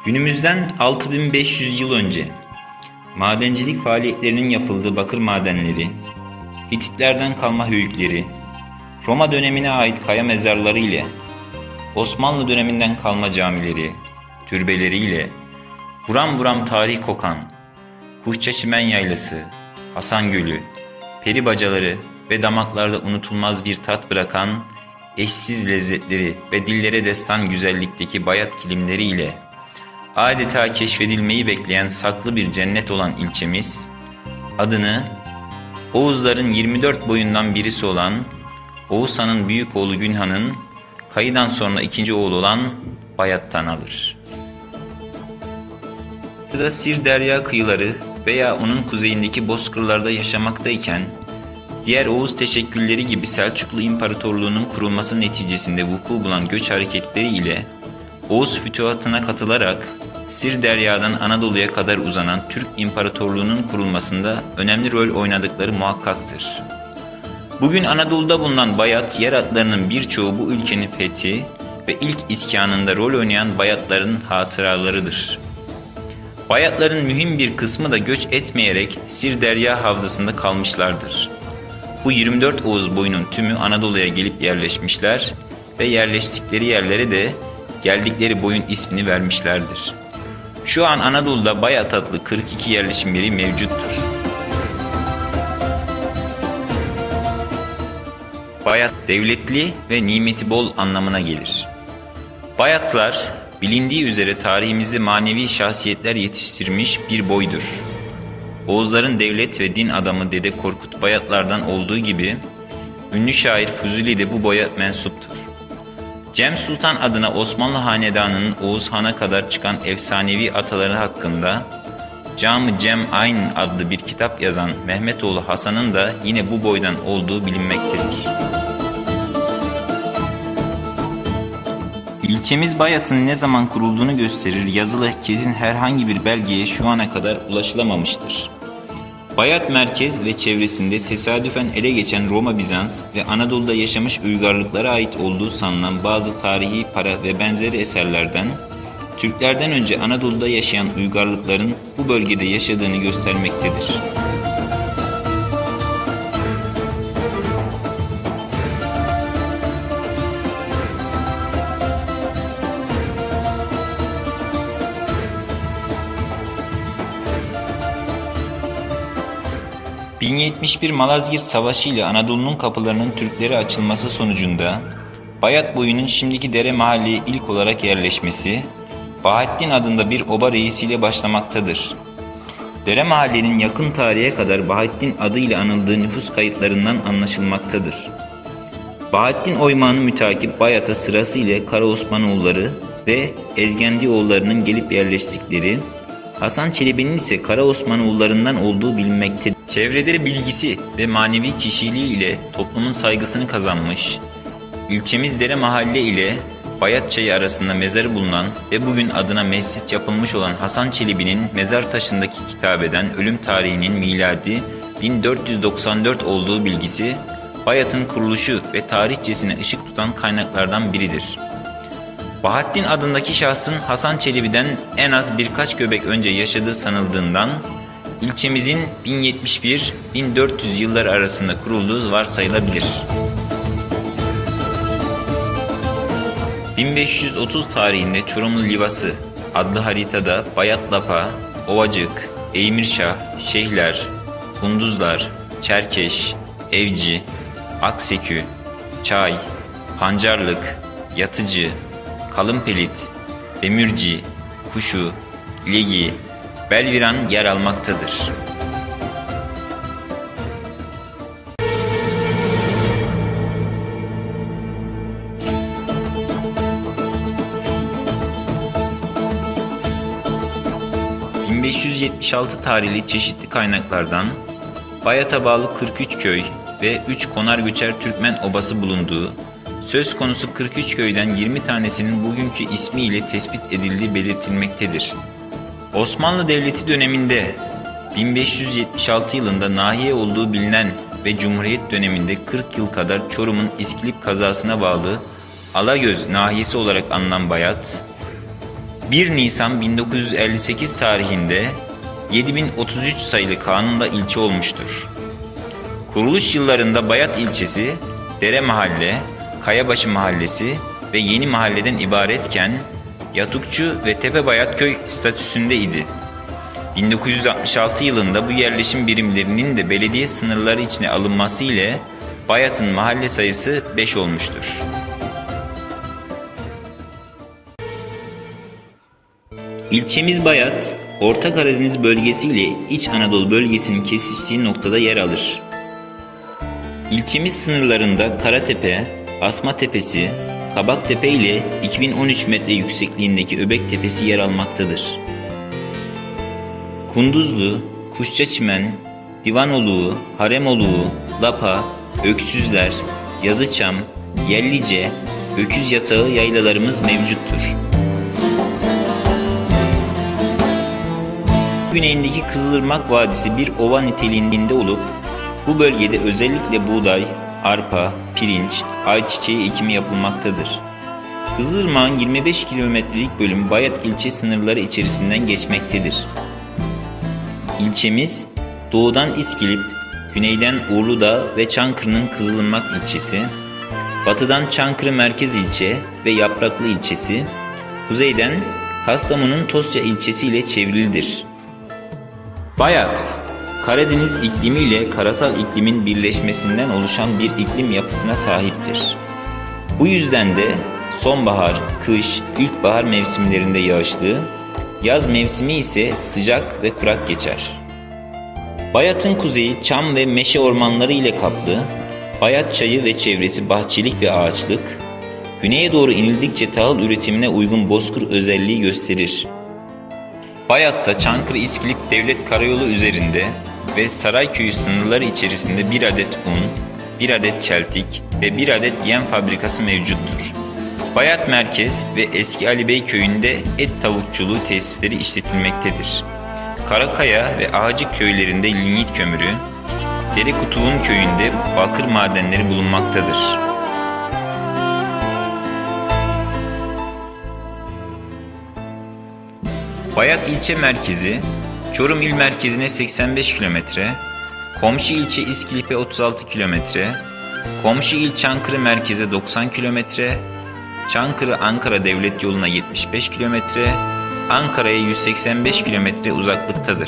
Günümüzden 6500 yıl önce madencilik faaliyetlerinin yapıldığı bakır madenleri, Hititlerden kalma höyükleri, Roma dönemine ait kaya mezarları ile Osmanlı döneminden kalma camileri, türbeleriyle buram buram tarih kokan Kuşçaçimen Yaylası, Hasan Gölü, peri bacaları ve damaklarda unutulmaz bir tat bırakan eşsiz lezzetleri ve dillere destan güzellikteki bayat kilimleri ile adeta keşfedilmeyi bekleyen saklı bir cennet olan ilçemiz, adını Oğuzların 24 boyundan birisi olan Oğuz Han'ın büyük oğlu Günhan'ın Kayı'dan sonra ikinci oğlu olan Bayat'tan alır. Burada Sir Derya kıyıları veya onun kuzeyindeki bozkırlarda yaşamaktayken, diğer Oğuz teşekkülleri gibi Selçuklu İmparatorluğu'nun kurulması neticesinde vuku bulan göç hareketleri ile Oğuz fütühatına katılarak Sir Derya'dan Anadolu'ya kadar uzanan Türk İmparatorluğu'nun kurulmasında önemli rol oynadıkları muhakkaktır. Bugün Anadolu'da bulunan Bayat yer adlarının birçoğu bu ülkenin fethi ve ilk iskanında rol oynayan Bayatların hatıralarıdır. Bayatların mühim bir kısmı da göç etmeyerek Sir Derya havzasında kalmışlardır. Bu 24 Oğuz boyunun tümü Anadolu'ya gelip yerleşmişler ve yerleştikleri yerlere de geldikleri boyun ismini vermişlerdir. Şu an Anadolu'da Bayat adlı 42 yerleşim yeri mevcuttur. Bayat devletli ve nimeti bol anlamına gelir. Bayatlar bilindiği üzere tarihimizde manevi şahsiyetler yetiştirmiş bir boydur. Oğuzların devlet ve din adamı Dede Korkut Bayatlardan olduğu gibi ünlü şair Fuzuli de bu boya mensuptur. Cem Sultan adına Osmanlı Hanedanı'nın Oğuz Han'a kadar çıkan efsanevi ataları hakkında Cam-ı Cem Ayn adlı bir kitap yazan Mehmetoğlu Hasan'ın da yine bu boydan olduğu bilinmektedir. İlçemiz Bayat'ın ne zaman kurulduğunu gösterir yazılı kesin herhangi bir belgeye şu ana kadar ulaşılamamıştır. Bayat merkez ve çevresinde tesadüfen ele geçen Roma-Bizans ve Anadolu'da yaşamış uygarlıklara ait olduğu sanılan bazı tarihi para ve benzeri eserlerden, Türklerden önce Anadolu'da yaşayan uygarlıkların bu bölgede yaşadığını göstermektedir. ...1071 Malazgirt Savaşı ile Anadolu'nun kapılarının Türklere açılması sonucunda Bayat boyunun şimdiki Dere Mahalle'ye ilk olarak yerleşmesi, Bahattin adında bir oba reisiyle başlamaktadır. Dere Mahalle'nin yakın tarihe kadar Bahattin adıyla anıldığı nüfus kayıtlarından anlaşılmaktadır. Bahattin Oymağı'nı mütakip Bayat'a sırasıyla Karaosmanoğulları ve Ezgendioğullarının gelip yerleştikleri, Hasan Çelebi'nin ise Karaosmanoğullarından olduğu bilinmektedir. Çevreleri bilgisi ve manevi kişiliği ile toplumun saygısını kazanmış, ilçemiz Dere Mahalle ile Bayat Çayı arasında mezarı bulunan ve bugün adına mescit yapılmış olan Hasan Çelebi'nin mezar taşındaki kitabeden ölüm tarihinin miladi 1494 olduğu bilgisi, Bayat'ın kuruluşu ve tarihçesine ışık tutan kaynaklardan biridir. Bahattin adındaki şahsın Hasan Çelebi'den en az birkaç göbek önce yaşadığı sanıldığından, ilçemizin 1071-1400 yılları arasında kurulduğu varsayılabilir. 1530 tarihinde Çorumlu Livası adlı haritada Bayatlapa, Ovacık, Eymirşah, Şeyhler, Kunduzlar, Çerkeş, Evci, Aksekü, Çay, Pancarlık, Yatıcı, Kalınpelit, Demirci, Kuşu, Legi, Belviran yer almaktadır. ...1576 tarihli çeşitli kaynaklardan Bayat'a bağlı 43 köy ve 3 konar göçer Türkmen obası bulunduğu, söz konusu 43 köyden 20 tanesinin bugünkü ismiyle tespit edildiği belirtilmektedir. Osmanlı Devleti döneminde 1576 yılında nahiye olduğu bilinen ve Cumhuriyet döneminde 40 yıl kadar Çorum'un İskilip kazasına bağlı Alagöz nahiyesi olarak anılan Bayat, 1 Nisan 1958 tarihinde 7033 sayılı kanunla ilçe olmuştur. Kuruluş yıllarında Bayat ilçesi, Dere Mahalle, Kayabaşı Mahallesi ve Yeni Mahalle'den ibaretken Yatukçu ve Tepebayat köy statüsünde idi. 1966 yılında bu yerleşim birimlerinin de belediye sınırları içine alınması ile Bayat'ın mahalle sayısı 5 olmuştur. İlçemiz Bayat, Orta Karadeniz bölgesi ile İç Anadolu bölgesinin kesiştiği noktada yer alır. İlçemiz sınırlarında Karatepe, Asma Tepesi, Kabaktepe ile 2013 metre yüksekliğindeki Öbek Tepesi yer almaktadır. Kunduzlu, Kuşçaçimen, Divanoluğu, Haremoluğu, Lapa, Öksüzler, Yazıçam, Yellice, Öküz Yatağı yaylalarımız mevcuttur. Güneyindeki Kızılırmak Vadisi bir ova niteliğinde olup bu bölgede özellikle buğday, arpa, pirinç, ayçiçeği ekimi yapılmaktadır. Kızılırmak'ın 25 kilometrelik bölümü Bayat ilçe sınırları içerisinden geçmektedir. İlçemiz doğudan İskilip, güneyden Uğurlu'da ve Çankırı'nın Kızılırmak ilçesi, batıdan Çankırı Merkez ilçe ve Yapraklı ilçesi, kuzeyden Kastamonu'nun Tosya ilçesi ile çevrilidir. Bayat, Karadeniz iklimi ile karasal iklimin birleşmesinden oluşan bir iklim yapısına sahiptir. Bu yüzden de sonbahar, kış, ilkbahar mevsimlerinde yağışlı, yaz mevsimi ise sıcak ve kurak geçer. Bayat'ın kuzeyi çam ve meşe ormanları ile kaplı, Bayat çayı ve çevresi bahçelik ve ağaçlık, güneye doğru inildikçe tahıl üretimine uygun bozkır özelliği gösterir. Bayat'ta Çankırı-İskilip Devlet Karayolu üzerinde ve Sarayköy'ü sınırları içerisinde 1 adet un, 1 adet çeltik ve 1 adet yem fabrikası mevcuttur. Bayat Merkez ve Eski Ali Bey köyünde et tavukçuluğu tesisleri işletilmektedir. Karakaya ve Ağacık köylerinde lignit kömürü, Derekutuğun köyünde bakır madenleri bulunmaktadır. Bayat ilçe merkezi, Çorum il merkezine 85 kilometre, komşu ilçe İskilip'e 36 kilometre, komşu il Çankırı merkeze 90 kilometre, Çankırı-Ankara devlet yoluna 75 kilometre, Ankara'ya 185 kilometre uzaklıktadır.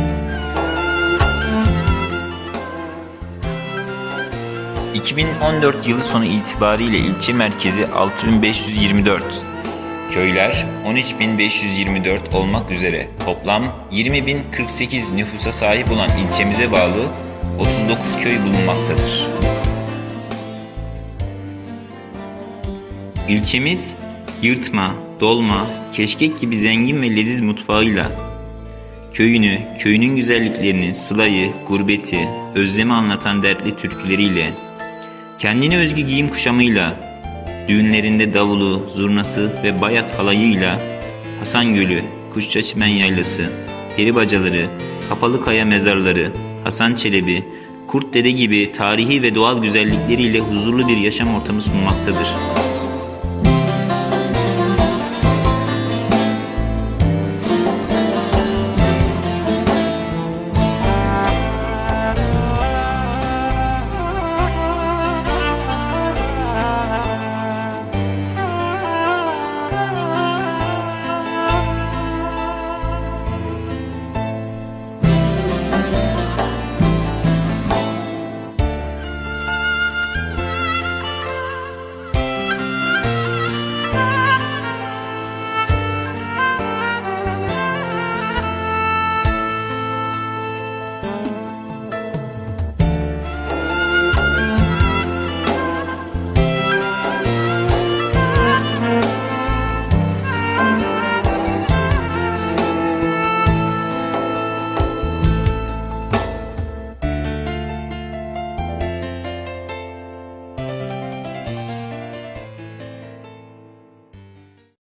...2014 yılı sonu itibariyle ilçe merkezi 6524, köyler 13.524 olmak üzere toplam 20.048 nüfusa sahip olan ilçemize bağlı 39 köy bulunmaktadır. İlçemiz yırtma, dolma, keşkek gibi zengin ve leziz mutfağıyla, köyünü, köyünün güzelliklerini, sılayı, gurbeti, özlemi anlatan dertli türküleriyle, kendine özgü giyim kuşamıyla, düğünlerinde davulu, zurnası ve bayat halayıyla Hasan Gölü, Kuşçaçimen Yaylası, Peribacaları, Kapalı Kaya mezarları, Hasan Çelebi, Kurt Dede gibi tarihi ve doğal güzellikleriyle huzurlu bir yaşam ortamı sunmaktadır.